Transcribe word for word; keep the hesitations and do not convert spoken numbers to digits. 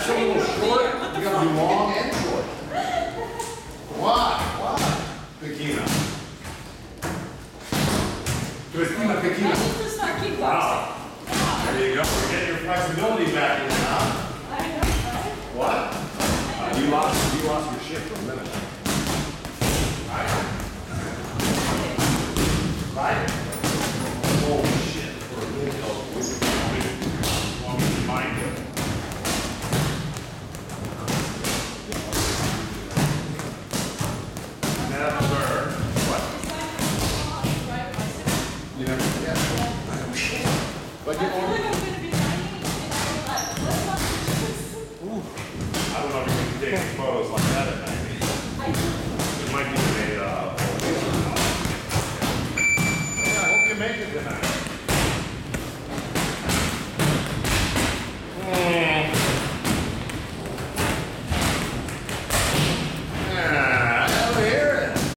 That's a little short. You gotta be long and short. Why? Why? Pequena. Christina Pequena. I need to start kickboxing. Wow. There you go. We're getting your flexibility back in there, huh? I know, right? What? Uh, you lost. You lost your shit for a minute. Right. Right. Holy shit! For a minute, though. As long as you mind it. Never. What? You never. Yeah. But you.